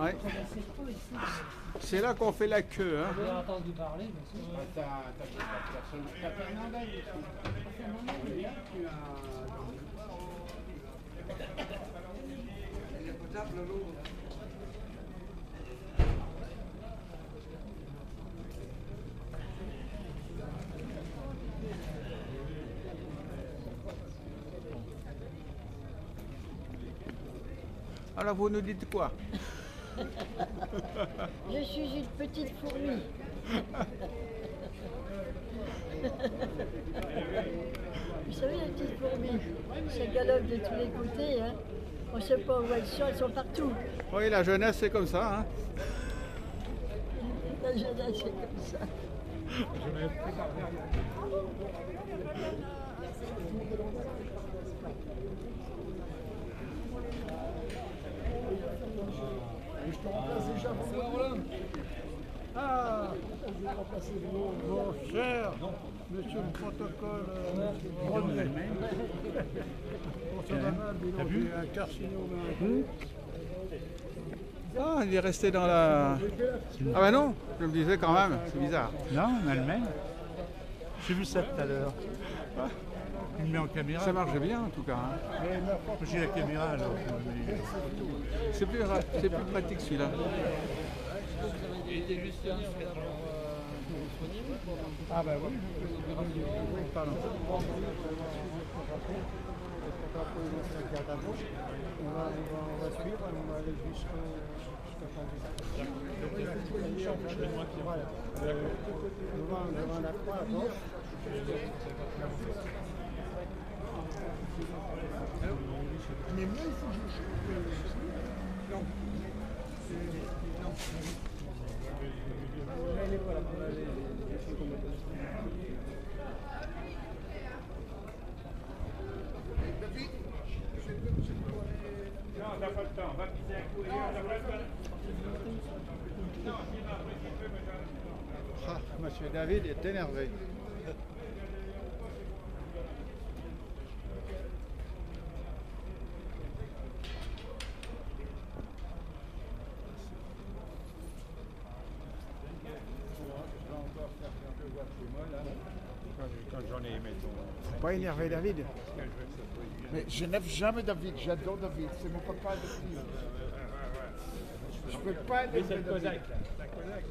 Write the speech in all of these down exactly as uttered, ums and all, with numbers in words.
Ouais. C'est là qu'on fait la queue. Hein. J'ai entendu parler, bien sûr. T'as Fernandez. Fernandez, tu as... Alors vous nous dites quoi? Je suis une petite fourmi. Vous savez, les petites fourmis, ça galope de tous les côtés. Hein. On ne sait pas où elles sont, elles sont partout. Oui, la jeunesse, c'est comme ça. Hein. La jeunesse, c'est comme ça. Je te remplace déjà vendredi. Ah, mon cher monsieur le protocole Brunet. Bon, ça va mal, dis donc, j'ai un carcinome. Ah, il est resté dans la... Ah bah non, je me disais quand même, c'est bizarre. Non, en Allemagne. J'ai vu ça tout à l'heure. Ah. Il me met en caméra. Ça marche bien en tout cas. Hein. J'ai la caméra alors. C'est plus, c'est plus pratique celui-là. Il était juste là, disponible. Ah bah oui. Oui, pardon. On va, on va, on va suivre, on va aller jusqu'au voilà. euh, devant, devant la croix à gauche. Mais moi, il faut que je chante. Non. Non. Elle est pas là. Non, t'as pas le temps. Va pisser un coup et t'as pas le temps. Ah, monsieur David est énervé. Quand j'en ai, mettons. Faut pas énerver David. Mais je n'aime jamais David, j'adore David, c'est mon papa depuis. Je peux pas énerver C'est le David. Cosaque, là. C'est un Cosaque.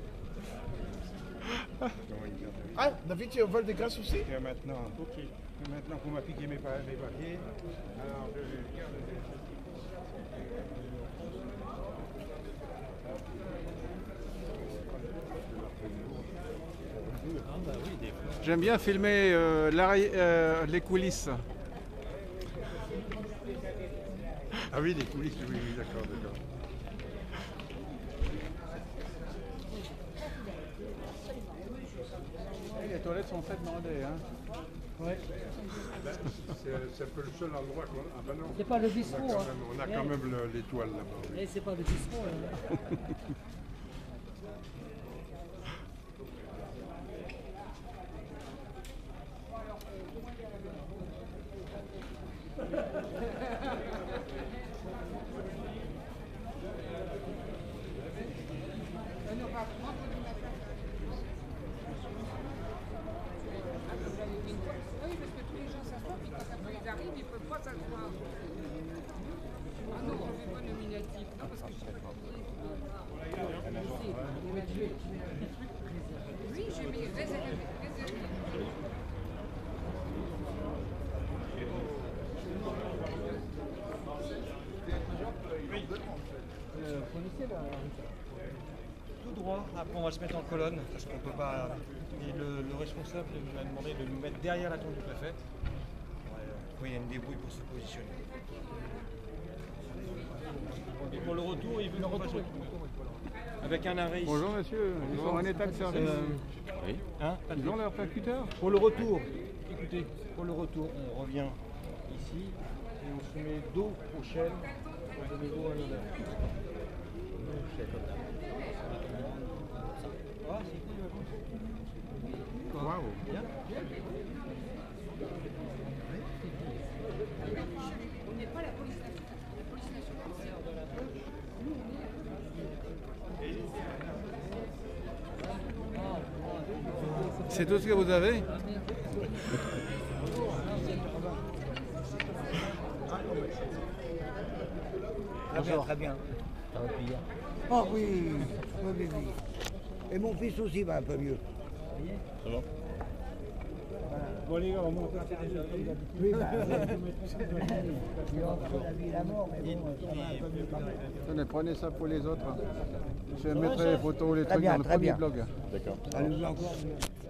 Ah, David, tu es au vol de grâce aussi? Et maintenant, maintenant qu'on m'a piqué mes, pa mes papiers, alors je garde les... J'aime bien filmer euh, euh, les coulisses. Ah oui, les coulisses, oui, oui, d'accord, d'accord. Les toilettes sont faites demander. Hein. Ouais. Ben, c'est un peu le seul endroit qu'on a. Ah ben non. C'est pas le On a bistrot. quand Hein. même, on a quand même le- l'étoile là-bas. Eh, c'est pas le bistrot. Là. Oui, parce que tous les gens s'assoient, puis quand après ils arrivent, ils ne peuvent pas s'asseoir. Ah non, on ne fait pas nominatif. Non, parce que je sais pas. Oui, j'ai mis réservé. réservé. Euh, vous connaissez la Tout droit, après on va se mettre en colonne, parce qu'on peut pas... Et le, le responsable m'a demandé de nous mettre derrière la tombe du préfet. Ouais, il y a une débrouille pour se positionner. Et pour le retour, il veut le retour. Avec un arrêt ici. Bonjour monsieur, ils sont en état de service. Euh, Oui. Hein, Ils ont leur percuteur. pour le retour, écoutez, pour le retour, on revient ici et on se met dos aux chaînes de niveau à l'honneur. Ah, c'est cool, Waouh. bien. On n'est pas la police nationale. La police nationale, c'est... C'est tout ce que vous avez? Très bien, très bien. Ça va bien. Oh oui, oui, oui, oui. Et mon fils aussi va un peu mieux. Ça va? Bon les gars, on monte à terre. Oui, bah, il est entre la vie et la mort, mais bon, ça va un peu mieux quand même. Tenez, prenez ça pour les autres. Je vais mettre les photos, les Très trucs bien, dans le très premier bien. blog. D'accord. Allez-y encore.